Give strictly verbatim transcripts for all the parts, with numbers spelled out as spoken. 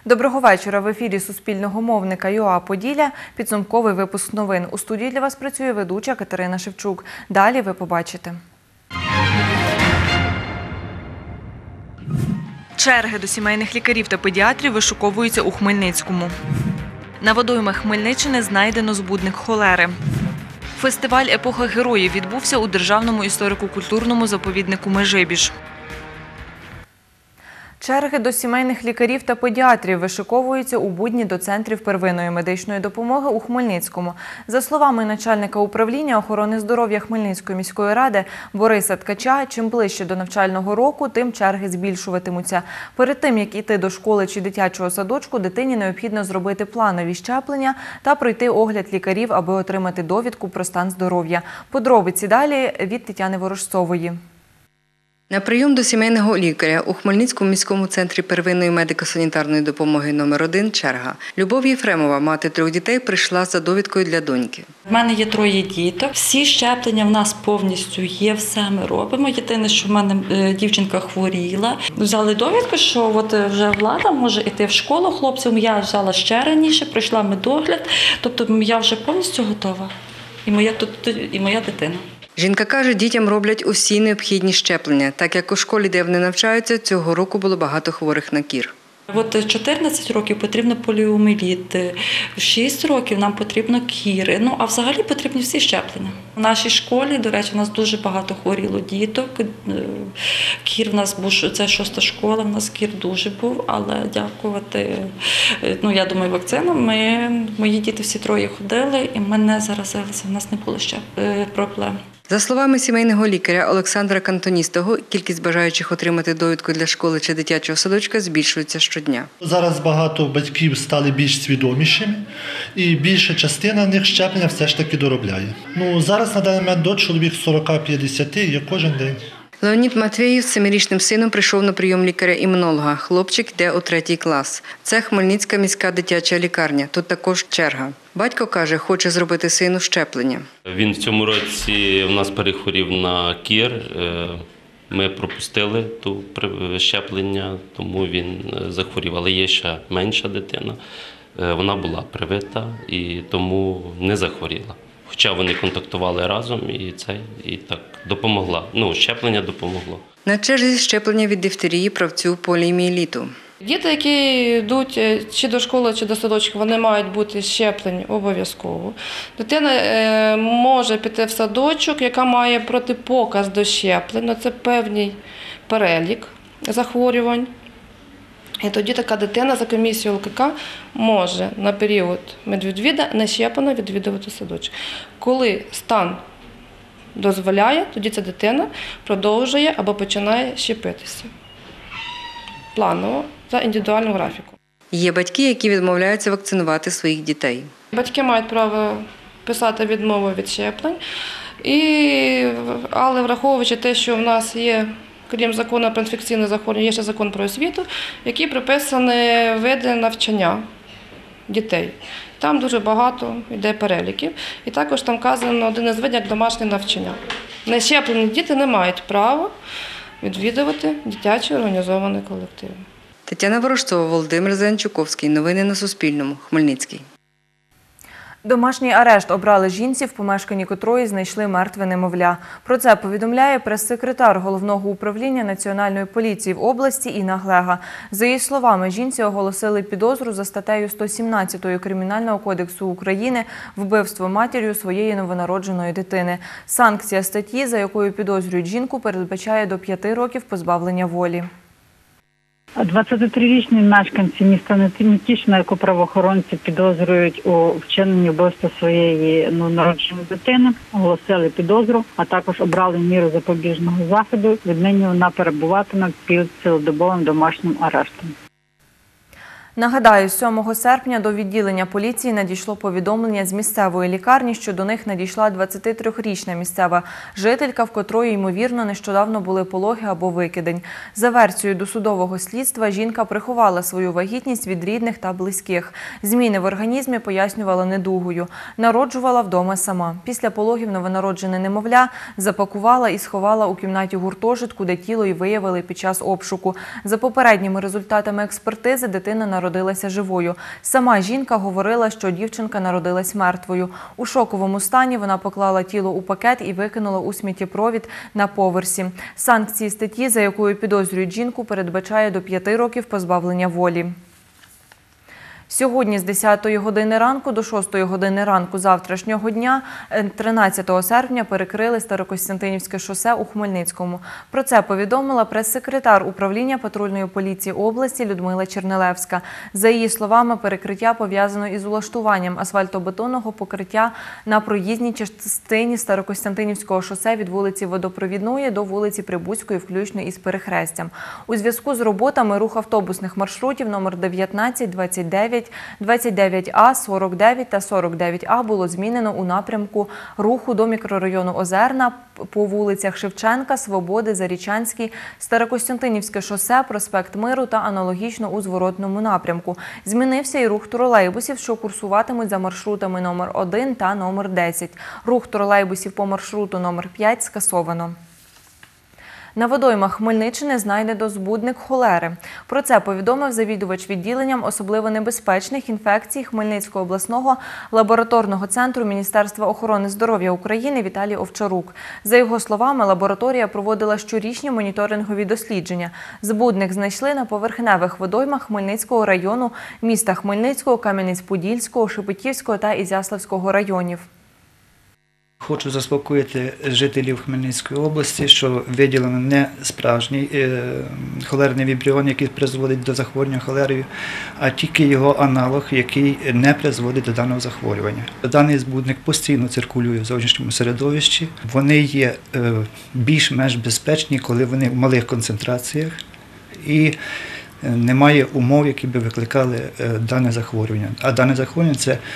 Доброго вечора. В ефірі Суспільного мовника ЮА Поділля. Підсумковий випуск новин. У студії для вас працює ведуча Катерина Шевчук. Далі ви побачите. Черги до сімейних лікарів та педіатрів вишуковуються у Хмельницькому. На водоймах Хмельниччини знайдено збудник холери. Фестиваль «Епоха героїв» відбувся у Державному історико-культурному заповіднику Межибіж. Черги до сімейних лікарів та педіатрів вишиковуються у будні до центрів первинної медичної допомоги у Хмельницькому. За словами начальника управління охорони здоров'я Хмельницької міської ради Бориса Ткача, чим ближче до навчального року, тим черги збільшуватимуться. Перед тим, як іти до школи чи дитячого садочку, дитині необхідно зробити планові щеплення та пройти огляд лікарів, аби отримати довідку про стан здоров'я. Подробиці далі від Тетяни Ворожцової. На прийом до сімейного лікаря у Хмельницькому міському центрі первинної медико-санітарної допомоги номер один черга. Любов Єфремова, мати трьох дітей, прийшла за довідкою для доньки. У мене є троє діток. Всі щеплення в нас повністю є, все ми робимо. Єдине, що в мене дівчинка хворіла. Взяли довідку, що от вже влада може йти в школу хлопцям. Я взяла ще раніше, пройшла медогляд. Тобто я вже повністю готова. І моя, і моя дитина. Жінка каже, дітям роблять усі необхідні щеплення, так як у школі, де вони навчаються, цього року було багато хворих на кір. От чотирнадцять років потрібно поліомієліт, шість років нам потрібно кір, ну а взагалі потрібні всі щеплення. У нашій школі, до речі, у нас дуже багато хворіло діток. Кір в нас був, це шоста школа, в нас кір дуже був, але дякувати, ну я думаю, вакцинам, ми, мої діти всі троє ходили і мене заразилися, в нас не було ще проблем. За словами сімейного лікаря Олександра Кантоністого, кількість бажаючих отримати довідку для школи чи дитячого садочка збільшується щодня. Зараз багато батьків стали більш свідомішими і більша частина них щеплення все ж таки доробляє. Ну, зараз на даний момент до чоловік сорок-п'ятдесят є кожен день. Леонід Матвєєв з семирічним сином прийшов на прийом лікаря-імунолога. Хлопчик йде у третій клас. Це Хмельницька міська дитяча лікарня. Тут також черга. Батько каже, хоче зробити сину щеплення. Він в цьому році в нас перехворів на кір. Ми пропустили ту щеплення, тому він захворів. Але є ще менша дитина. Вона була привита і тому не захворіла. Хоча вони контактували разом і це і так допомогла. Ну, щеплення допомогло. На черзі щеплення від дифтерії, правцю, поліомієліту. Діти, які йдуть чи до школи, чи до садочку, вони мають бути щеплені обов'язково. Дитина може піти в садочок, яка має протипоказ до щеплення. Це певний перелік захворювань. І тоді така дитина за комісією ЛКК може на період медвідвіда не щеплена відвідувати садочок. Коли стан дозволяє, тоді ця дитина продовжує або починає щепитися. Планово, за індивідуальним графіком. Є батьки, які відмовляються вакцинувати своїх дітей. Батьки мають право писати відмову від щеплень, і, але враховуючи те, що в нас є, крім закону про інфекційне захворювання, є ще закон про освіту, який приписані види навчання дітей. Там дуже багато йде переліків. І також там вказано один із видів, як домашнє навчання. Нещеплені діти не мають права відвідувати дитячі організовані колективи. Тетяна Ворожцова, Володимир Зеленчуковський. Новини на Суспільному. Хмельницький. Домашній арешт обрали жінці, в помешканні котрої знайшли мертве немовля. Про це повідомляє прес-секретар Головного управління Національної поліції в області Інна Глега. За її словами, жінці оголосили підозру за статтею сто сімнадцять Кримінального кодексу України «Вбивство матір'ю своєї новонародженої дитини». Санкція статті, за якою підозрюють жінку, передбачає до п'яти років позбавлення волі. двадцятитрирічні мешканці міста Нетішина, яку правоохоронці підозрюють у вчиненні вбивства своєї новонародженої дитини, оголосили підозру, а також обрали міру запобіжного заходу. Віднині вона перебуватиме під цілодобовим домашнім арештом. Нагадаю, сьомого серпня до відділення поліції надійшло повідомлення з місцевої лікарні, що до них надійшла двадцятитрирічна місцева жителька, в котрої, ймовірно, нещодавно були пологи або викидень. За версією досудового слідства, жінка приховала свою вагітність від рідних та близьких. Зміни в організмі пояснювала недугою. Народжувала вдома сама. Після пологів новонароджене немовля запакувала і сховала у кімнаті гуртожитку, де тіло й виявили під час обшуку. За попередніми результатами експертизи, дитина народилася народилася живою. Сама жінка говорила, що дівчинка народилась мертвою. У шоковому стані вона поклала тіло у пакет і викинула у сміттєпровід на поверсі. Санкції статті, за якою підозрюють жінку, передбачає до п'яти років позбавлення волі. Сьогодні з десятої години ранку до шостої години ранку завтрашнього дня, тринадцятого серпня, перекрили Старокостянтинівське шосе у Хмельницькому. Про це повідомила прес-секретар управління патрульної поліції області Людмила Чернелевська. За її словами, перекриття пов'язано із улаштуванням асфальтобетонного покриття на проїзній частині Старокостянтинівського шосе від вулиці Водопровідної до вулиці Прибузької, включно із перехрестям. У зв'язку з роботами рух автобусних маршрутів номер дев'ятнадцять, двадцять дев'ять, двадцять дев'ять А, сорок дев'ять та сорок дев'ять А було змінено у напрямку руху до мікрорайону Озерна по вулицях Шевченка, Свободи, Зарічанській, Старокостянтинівське шосе, проспект Миру та аналогічно у зворотному напрямку. Змінився і рух тролейбусів, що курсуватимуть за маршрутами номер один та номер десять. Рух тролейбусів по маршруту номер п'ять скасовано. На водоймах Хмельниччини знайдено збудник холери. Про це повідомив завідувач відділенням особливо небезпечних інфекцій Хмельницького обласного лабораторного центру Міністерства охорони здоров'я України Віталій Овчарук. За його словами, лабораторія проводила щорічні моніторингові дослідження. Збудник знайшли на поверхневих водоймах Хмельницького району, міста Хмельницького, Кам'янець-Подільського, Шепетівського та Ізяславського районів. Хочу заспокоїти жителів Хмельницької області, що виділено не справжній холерний вібріон, який призводить до захворювання холерою, а тільки його аналог, який не призводить до даного захворювання. Даний збудник постійно циркулює в зовнішньому середовищі. Вони є більш-менш безпечні, коли вони в малих концентраціях і немає умов, які би викликали дане захворювання. А дане захворювання – це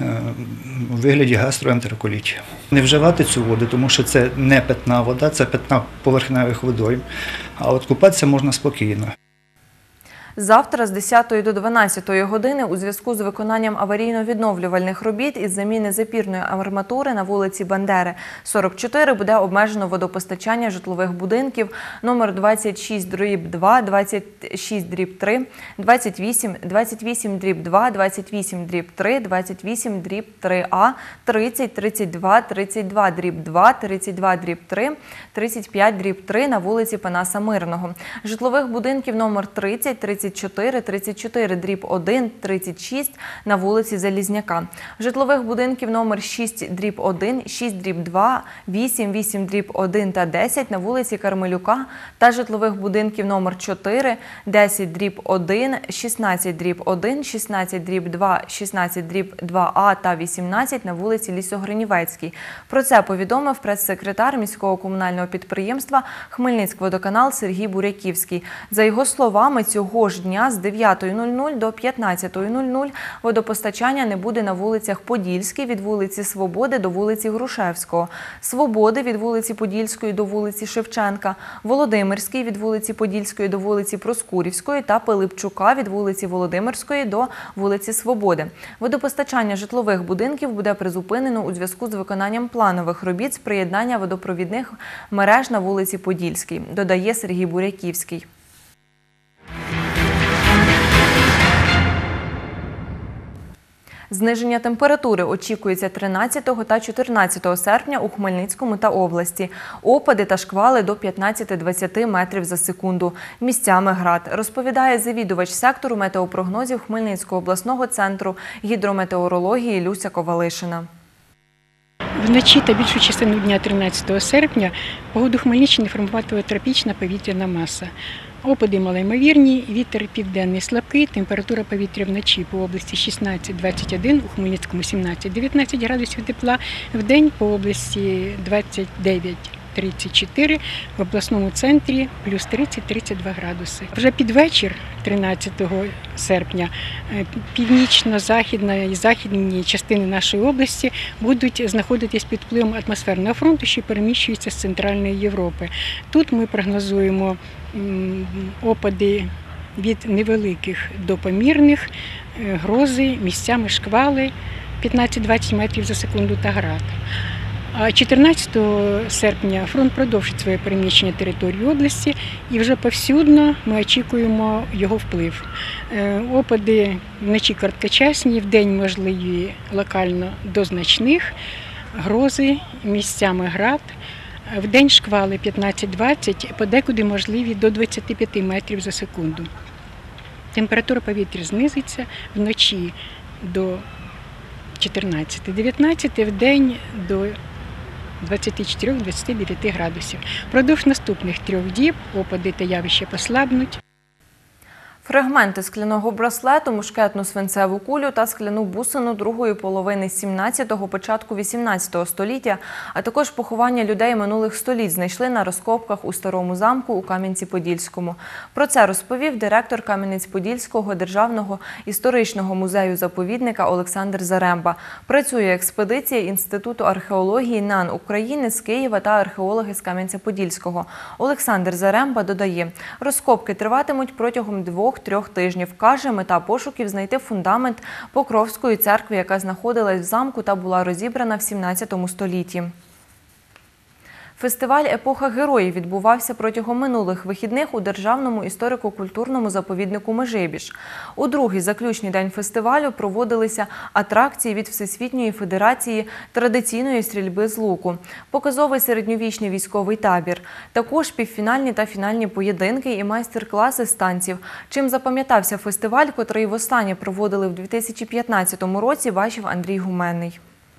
у вигляді гастроентероколіту. Не вживати цю воду, тому що це не питна вода, це питна поверхневих водойм, а от купатися можна спокійно. Завтра з десятої до дванадцятої години у зв'язку з виконанням аварійно-відновлювальних робіт із заміни запірної арматури на вулиці Бандери, сорок чотири, буде обмежено водопостачання житлових будинків номер двадцять шість дріб два, двадцять шість дріб три, двадцять вісім, двадцять вісім дріб два, двадцять вісім дріб три, двадцять вісім дріб три А, тридцять, тридцять два, тридцять два дріб два, тридцять два дріб три, тридцять п'ять дріб три на вулиці Панаса Мирного. Житлових будинків номер тридцять, тридцять чотири, тридцять чотири дріб один, тридцять шість на вулиці Залізняка. Житлових будинків номер шість дріб один, шість дріб два, вісім, вісім дріб один та десять на вулиці Кармелюка та житлових будинків номер чотири, десять дріб один, шістнадцять дріб один, шістнадцять дріб два, шістнадцять дріб два А та вісімнадцять на вулиці Лісогринівецькій. Про це повідомив прес-секретар міського комунального підприємства «Хмельницькводоканал» Сергій Буряківський. За його словами, цього ж дня з дев'ятої до п'ятнадцятої водопостачання не буде на вулицях Подільській від вулиці Свободи до вулиці Грушевського, Свободи від вулиці Подільської до вулиці Шевченка, Володимирській від вулиці Подільської до вулиці Проскурівської та Пилипчука від вулиці Володимирської до вулиці Свободи. Водопостачання житлових будинків буде призупинено у зв'язку з виконанням планових робіт з приєднання водопровідних мереж на вулиці Подільській, додає Сергій Буряківський. Зниження температури очікується тринадцятого та чотирнадцятого серпня у Хмельницькому та області. Опади та шквали до п'ятнадцяти-двадцяти метрів за секунду. Місцями град, розповідає завідувач сектору метеопрогнозів Хмельницького обласного центру гідрометеорології Люся Ковалишина. Вночі та більшу частину дня тринадцятого серпня погоду Хмельниччини формуватиме тропічна повітряна маса. Опади малоймовірні, вітер південний слабкий, температура повітря вночі по області шістнадцять - двадцять один, у Хмельницькому сімнадцять - дев'ятнадцять градусів тепла, вдень по області двадцять дев'ять - тридцять чотири, в обласному центрі плюс тридцять - тридцять два градуси. Вже під вечір тринадцятого серпня північно-західна і західні частини нашої області будуть знаходитись під впливом атмосферного фронту, що переміщується з Центральної Європи. Тут ми прогнозуємо опади від невеликих до помірних, грози, місцями шквали п'ятнадцять - двадцять метрів за секунду та град. А чотирнадцятого серпня фронт продовжить своє переміщення території області і вже повсюдно ми очікуємо його вплив. Е, Опади вночі короткочасні, вдень можливі локально до значних, грози, місцями град. Вдень шквали п'ятнадцять-двадцять, подекуди можливі до двадцяти п'яти метрів за секунду. Температура повітря знизиться вночі до чотирнадцяти-дев'ятнадцяти, вдень до двадцяти чотирьох - двадцяти дев'яти градусів. Впродовж наступних трьох діб опади та явища послабнуть. Фрагменти скляного браслету, мушкетну свинцеву кулю та скляну бусину другої половини сімнадцятого – початку вісімнадцятого століття, а також поховання людей минулих століть знайшли на розкопках у Старому замку у Кам'янці-Подільському. Про це розповів директор Кам'янець-Подільського державного історичного музею-заповідника Олександр Заремба. Працює експедиція Інституту археології НАН України з Києва та археологи з Кам'янця-Подільського. Олександр Заремба додає, розкопки триватимуть протягом двох трьох тижнів. Каже, мета пошуків – знайти фундамент Покровської церкви, яка знаходилась в замку та була розібрана в сімнадцятому столітті. Фестиваль «Епоха героїв» відбувався протягом минулих вихідних у Державному історико-культурному заповіднику Межибіж. У другий заключний день фестивалю проводилися атракції від Всесвітньої федерації традиційної стрільби з луку, показовий середньовічний військовий табір, також півфінальні та фінальні поєдинки і майстер-класи з танців. Чим запам'ятався фестиваль, котрий востаннє проводили в дві тисячі п'ятнадцятому році, бачив Андрій Гуменний.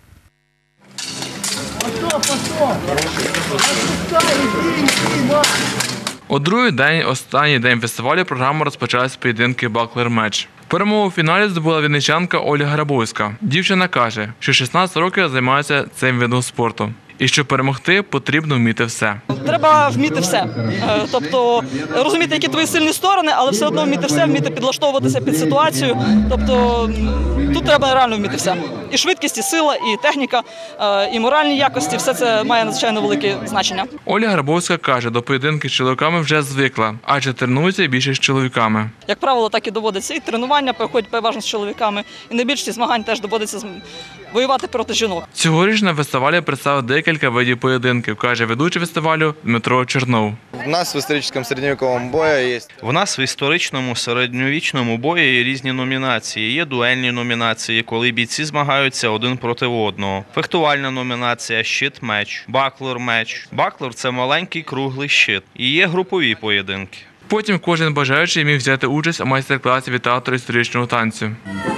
У другий день, останній день фестивалю, програма розпочалась з поєдинки «Баклер-меч». Перемогу у фіналі здобула вінничанка Ольга Грабовська. Дівчина каже, що шістнадцять років займається цим видом спорту. І щоб перемогти, потрібно вміти все. Треба вміти все. Тобто розуміти, які твої сильні сторони, але все одно вміти все, вміти підлаштовуватися під ситуацію. Тобто тут треба реально вміти все. І швидкість, і сила, і техніка, і моральні якості – все це має надзвичайно велике значення. Ольга Грабовська каже, до поєдинки з чоловіками вже звикла, адже тренується більше з чоловіками. Як правило, так і доводиться. І тренування проходять переважно з чоловіками, і найбільшість змагань теж доводиться воювати проти жінок. Цьогоріч на фестивалі представив декілька видів поєдинків, каже ведучий фестивалю Дмитро Чернов. У нас в історичному середньовіковому бою є. У нас в історичному середньовічному бою є різні номінації. Є дуельні номінації, коли бійці змагаються один проти одного. Фехтувальна номінація, щит-меч, баклер-меч. Баклер – це маленький круглий щит. І є групові поєдинки. Потім кожен бажаючий міг взяти участь у майстер-класі від театру історичного танцю.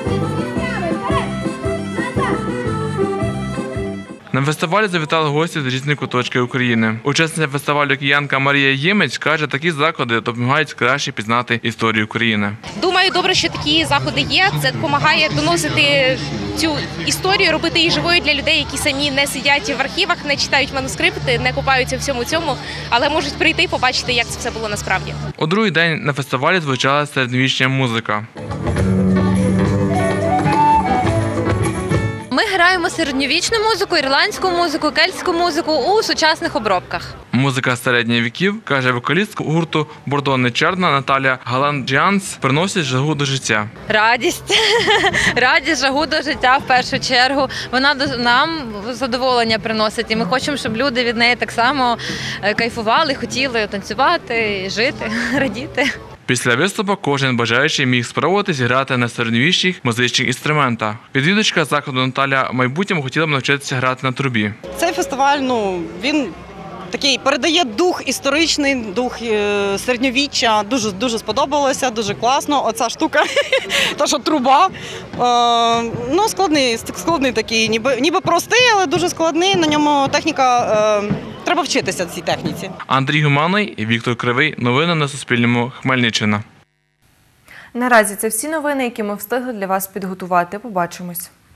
На фестивалі завітали гості з різних куточків України. Учасниця фестивалю киянка Марія Ємець каже, такі заходи допомагають краще пізнати історію України. Думаю, добре, що такі заходи є. Це допомагає доносити цю історію, робити її живою для людей, які самі не сидять в архівах, не читають манускрипти, не купаються в всьому цьому, але можуть прийти і побачити, як це все було насправді. У другий день на фестивалі звучала середньовічна музика. Ми граємо середньовічну музику, ірландську музику, кельтську музику у сучасних обробках. Музика середніх віків, каже вокалістка гурту «Бордонне Черна» Наталя Галанджіанс, приносить жагу до життя. Радість. Радість, жагу до життя в першу чергу. Вона нам задоволення приносить, і ми хочемо, щоб люди від неї так само кайфували, хотіли танцювати, жити, радіти. Після виступу кожен бажаючий міг спробувати зіграти на середньовічних музичних інструментах. Відвідувачка заходу Наталя в майбутньому хотіла б навчитися грати на трубі. Цей фестиваль, ну, він такий передає дух історичний, дух середньовіччя. Дуже дуже сподобалося, дуже класно. Оця штука, та що труба. Е, ну, складний, складний такий, ніби ніби простий, але дуже складний. На ньому техніка. Е, треба вчитися цій техніці. Андрій Гуменний і Віктор Кривий. Новини на Суспільному. Хмельниччина. Наразі це всі новини, які ми встигли для вас підготувати. Побачимось.